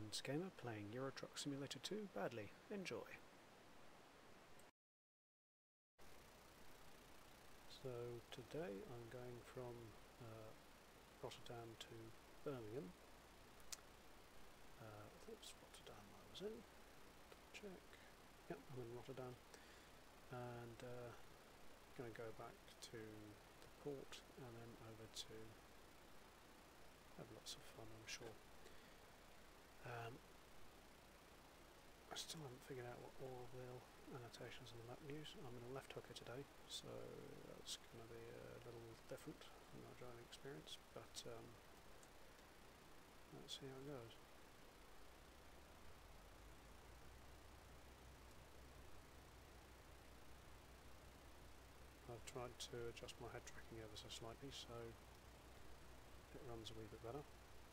Licensed gamer playing Eurotruck Simulator 2 badly. Enjoy. So today I'm going from Rotterdam to Birmingham. I think it was Rotterdam I was in. Check. Yep, I'm in Rotterdam. And going to go back to the port and then over to have lots of fun, I'm sure. I still haven't figured out what all the annotations on the map use. I'm in a left hooker today, so that's going to be a little different from my driving experience, but let's see how it goes. I've tried to adjust my head tracking ever so slightly so it runs a wee bit better.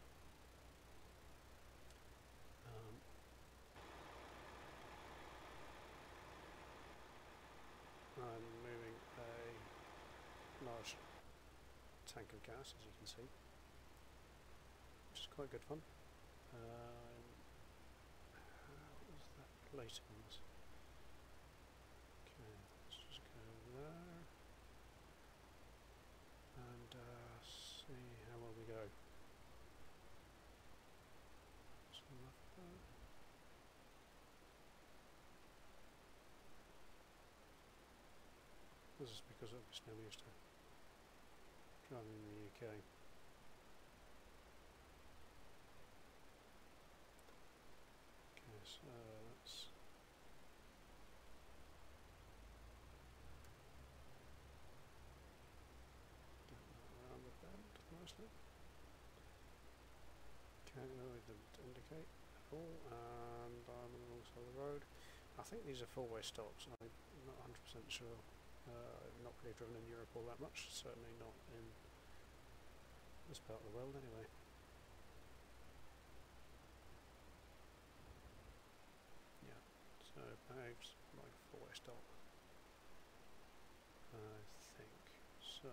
I'm moving a large tank of gas, as you can see, which is quite good fun. How is that plate on this? Okay, let's just go there and see how well we go. Some left there. This is because obviously I'm used to driving in the UK. Okay, so let's get that around the bend nicely. Okay, no, it didn't indicate at all, and I'm on the wrong side of the road. I think these are four-way stops. I'm not 100% sure. I've not really driven in Europe all that much, certainly not in this part of the world anyway. Yeah, so behaves like a four-way stop, I think. So,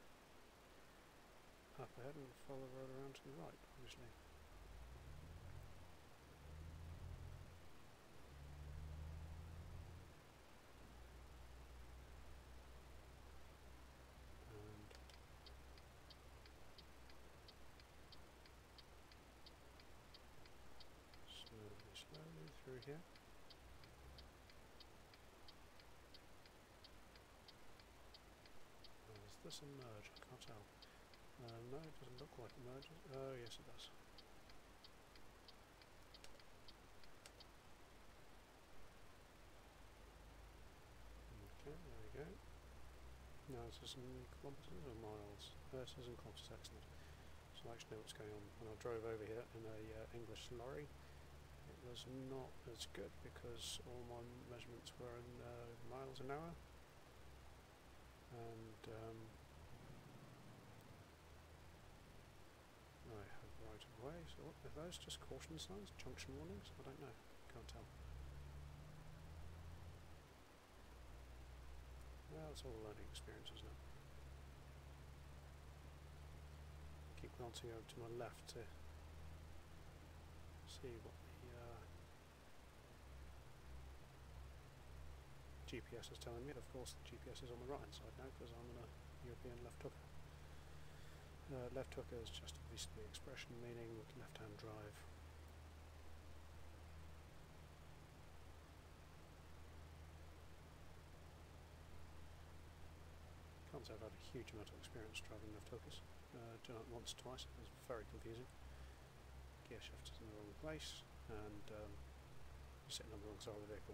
up ahead and follow the road around to the right, obviously. Slowly through here. Is this a merge? I can't tell. No, it doesn't look like a merge. Oh, yes, it does. Okay, there we go. Now, this is in kilometres or miles? This is in kilometres, excellent. So I actually know what's going on. When I drove over here in a English lorry, it was not as good because all my measurements were in miles an hour, and I have right of way. So what are those? Just caution signs? Junction warnings? I don't know. Can't tell. Well, it's all a learning experience, isn't it? Keep glancing over to my left to see what the GPS is telling me. And of course the GPS is on the right hand side now because I'm in a European left hooker. Left hooker is just obviously the expression meaning left hand drive. Can't say I've had a huge amount of experience driving left hookers. Done it once, twice. It was very confusing. Gear shift is in the wrong place, and you're sitting on the wrong side of the vehicle.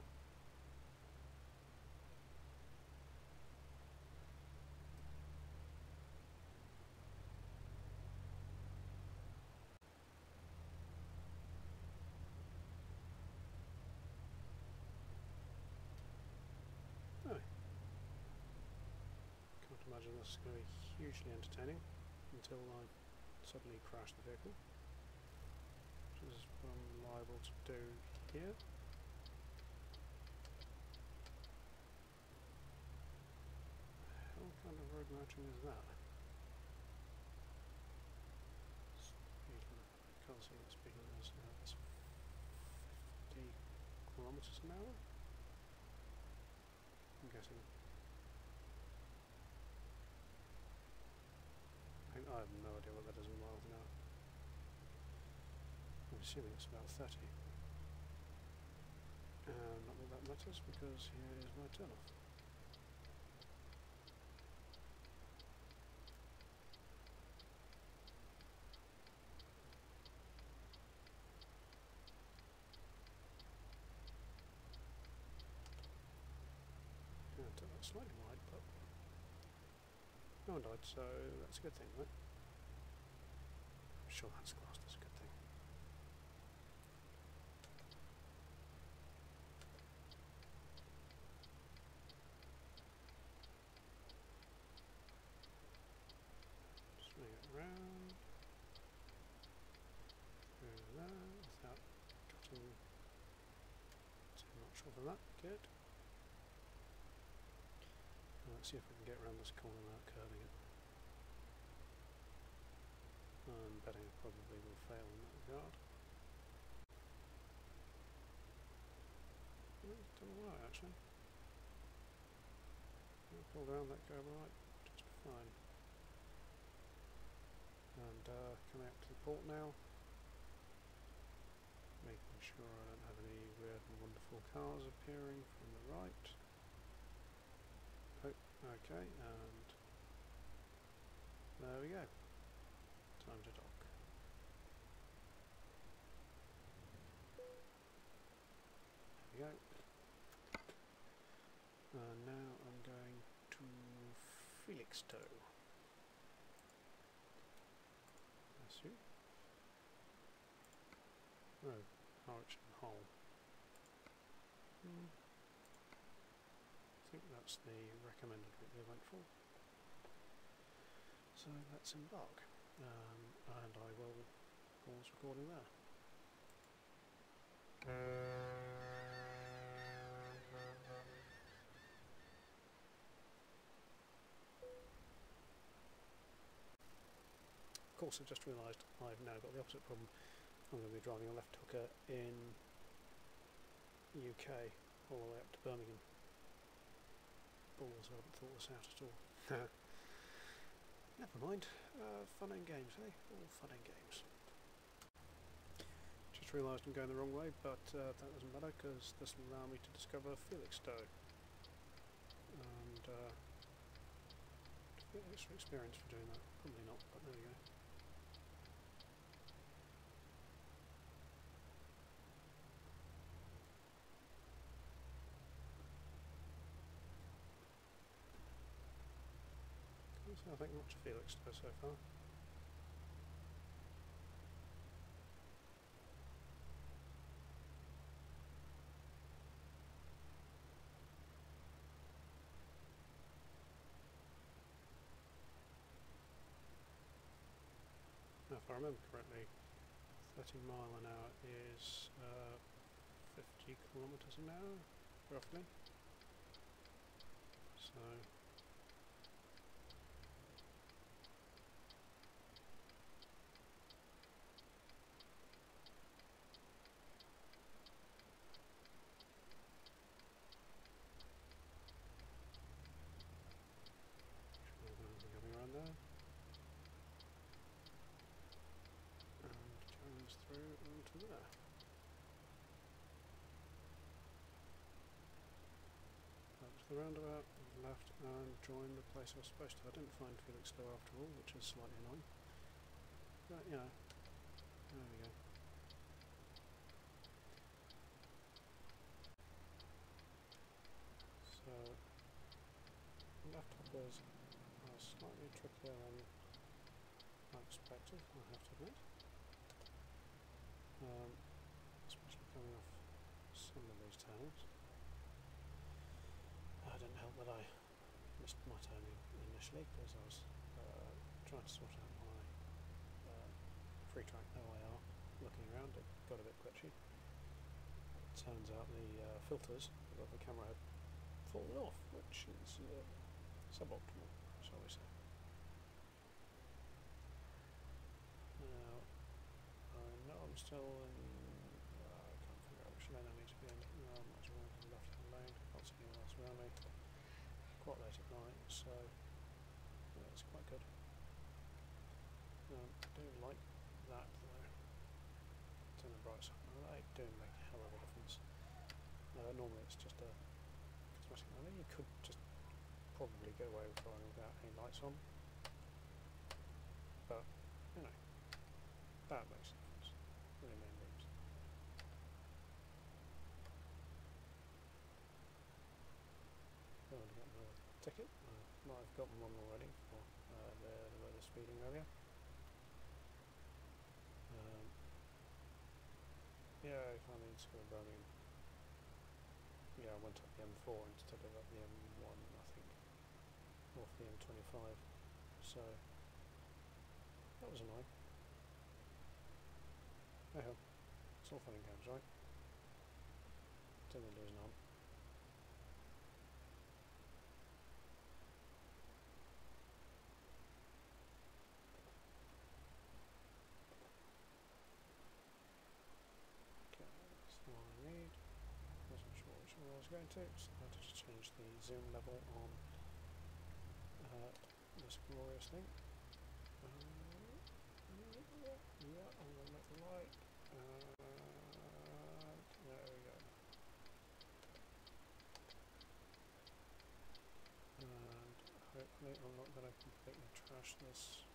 Oh. Can't imagine this is going to be hugely entertaining until I suddenly crash the vehicle, which is what I'm liable to do here. What kind of road marching is that? Speed limit. I can't see what speed limit is now. It's kilometres an hour? I'm guessing. I have no idea what that is in miles an hour. I'm assuming it's about 30. And not that that matters because here is my turn off. Yeah, I took that slightly wide, but no one died, so that's a good thing, right? I'm sure that's classed as a good thing. Swing it round. Through there without cutting too much over that. Good. Let's see if we can get around this corner without curving it. I'm betting I probably will fail in that regard. It's done alright actually. I pulled around that curve right, just fine. And coming up to the port now. Making sure I don't have any weird and wonderful cars appearing from the right. Oh, okay, and there we go. Time to dock. There we go. And now I'm going to Felixstowe. That's you. Oh, Harwich and Hull. I think that's the recommended route they went for. So let's embark. And I will pause recording there. Of course, I've just realised I've now got the opposite problem. I'm going to be driving a left hooker in UK all the way up to Birmingham. Balls, I haven't thought this out at all. Never mind. Fun and games, eh? All fun and games. Just realised I'm going the wrong way, but that doesn't matter because this will allow me to discover Felixstowe. And get extra experience for doing that. Probably not, but there we go. So I think much Felixstowe so far. Now, if I remember correctly, 30 mile an hour is 50 kilometres an hour, roughly. So coming around there. And turns through onto there. Up to the roundabout, left, and join the place I was supposed to. I didn't find Felixstowe after all, which is slightly annoying. But, you know, there we go. So, left hoppers are slightly trickier than I expected, I have to admit. Especially coming off some of these turns. It didn't help that I missed my turning initially because I was trying to sort out my free track OIR. Looking around, it got a bit glitchy. It turns out the filters of the camera had fallen off, which is suboptimal, shall we say. Now, I know I'm still in... I can't figure out which lane I need to be in. Might as well go to the left hand lane, can't see anyone else around me. Quite late at night, so yeah, it's quite good. I do like that though. Turn the bright side on the light, do make a hell of a difference. Normally it's just a cosmetic. I think you could just probably get away with driving without any lights on, but you know, that makes a difference. Really main beams. Going to get another ticket. I might have gotten one already for the speeding earlier. Yeah, if I need to go to Birmingham. Yeah, I went up the M4 instead of up the M1, I think, off the M25. So that was annoying. Oh hell, it's all fun and games, right? Till we lose an arm. Okay, that's the one I need. Wasn't sure which one I was going to, so I had to just change the zoom level on this glorious thing. Yeah, I'm going to make the light. There we go. And hopefully I'm not going to completely trash this.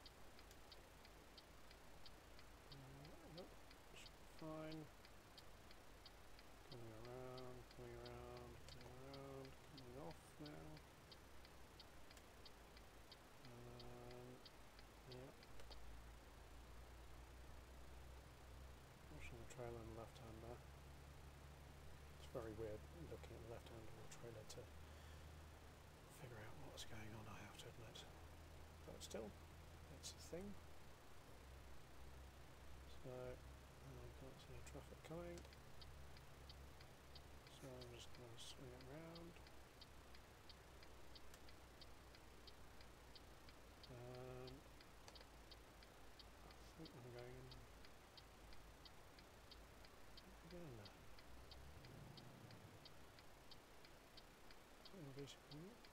Nope, should be fine. Coming around, coming around, coming around, coming off now. Yep. Watching the trailer on the left hand there. It's very weird looking at the left hand of the trailer to figure out what's going on, I have to admit. But still, it's a thing. So, I can't see any traffic coming. So I'm just going to swing it round. I think I'm going in. Get in there. Is that innovation coming up?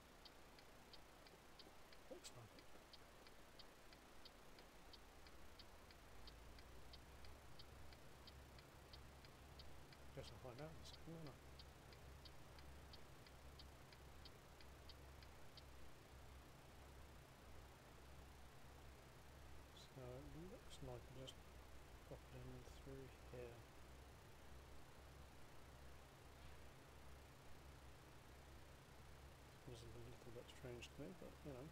Looks like it. Guess I'll find out in a second, won't I? So it looks like I just popped in through here. Seems a little bit strange to me, but you know.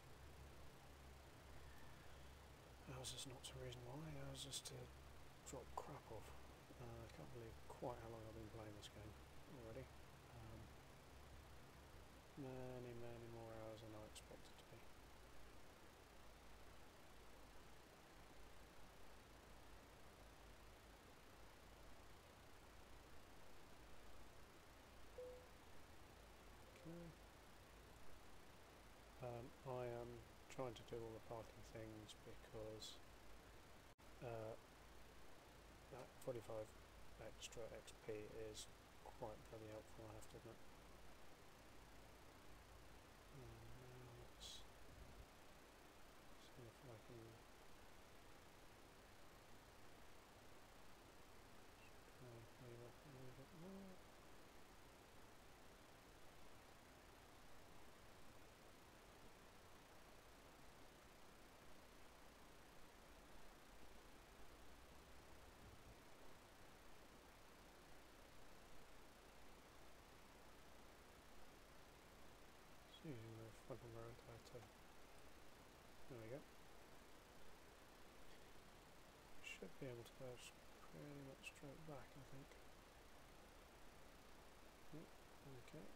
Ours is not to reason why, ours is to drop crap off. I can't believe quite how long I've been playing this game already. Many more hours than I expected to be. Okay. I am trying to do all the parking things because that 45 extra XP is quite bloody helpful, I have to admit. Now let's see if I can try and clean up a little bit more. Using the frontal road there we go. Should be able to go pretty much straight back, I think. Yep, okay.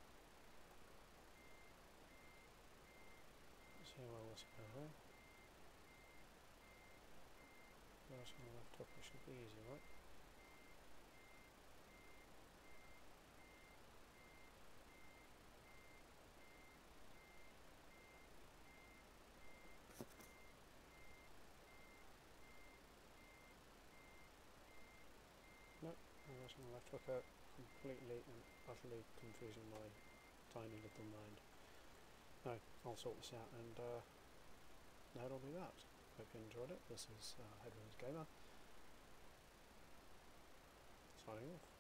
Let's see how well this goes there. First on the left up, it should be easy, right? Nope, Reverse on the left hook out, completely and utterly confusing my tiny little mind. No, I'll sort this out, and that'll be that. Hope you enjoyed it. This is Headwinds Gamer, signing off.